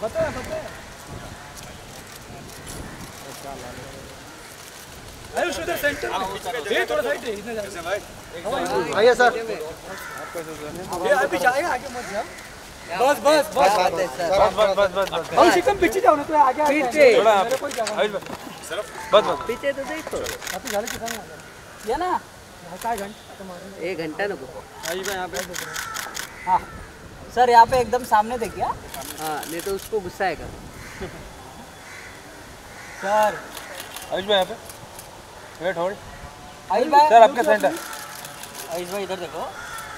पता है आयुष उधर सेंटर में ये थोड़ा साइड है इधर कैसे भाई आइए सर ये अभी जाएगा आगे मत जाओ बस आयुष एकदम पीछे जाओ ना तो आगे पीछे थोड़ा आयुष बस पीछे तो देखो अभी झाले के सामने ये ना काय घंटा 1 घंटा नको आयुष भाई यहां पे हां सर यहाँ पे एकदम सामने देखिए हाँ नहीं तो उसको गुस्सा आएगा सर आयुष भाई यहाँ पे वेट होल्ड आयुष भाई सर आपका सेंटर आयुष भाई इधर देखो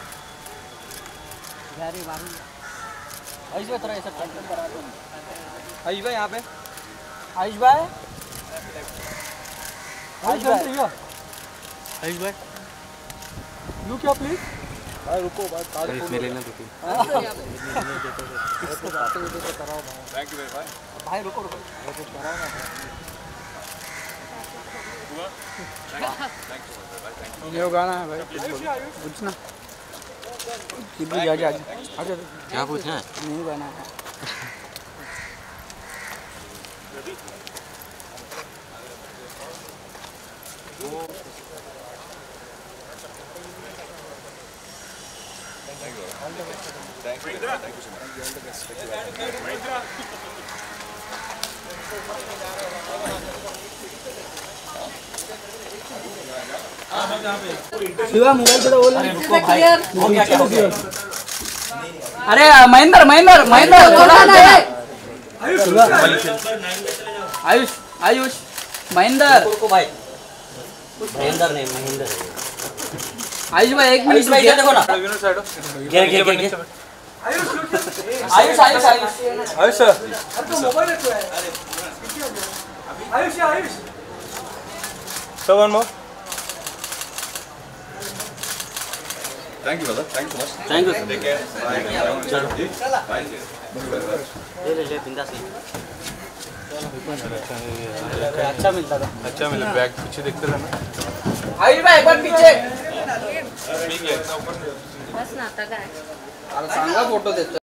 यारी मारू आयुष भाई थोड़ा ऐसा टर्न करा दो आयुष भाई यहाँ पे आयुष भाई आयुष भाई यू क्या प्लीज भाई रुको भाई कार्ड इसमें लेना दो थैंक यू भाई भाई रुको कराओ ना ये गाना है भाई पूछना कितनी जा क्या पूछना है नहीं गाना है Thank you so much. Shiva mobile पे बोल अरे महेंद्र थोड़ा आयुष महेंद्र भाई महेंद्र आयुष भाई 1 मिनट भाई देखो ना आयुष सर मोबाइल है Ayush So one more. Thank you, brother. Thank you so much. Thank you Take care. Bye. Bye. ले बिंदास अच्छा मिलता था अच्छा मिला बैग पीछे देखते रहना आयुष भाई एक बार पीछे ठीक है. बस ना आता काय सांगा फोटो देतो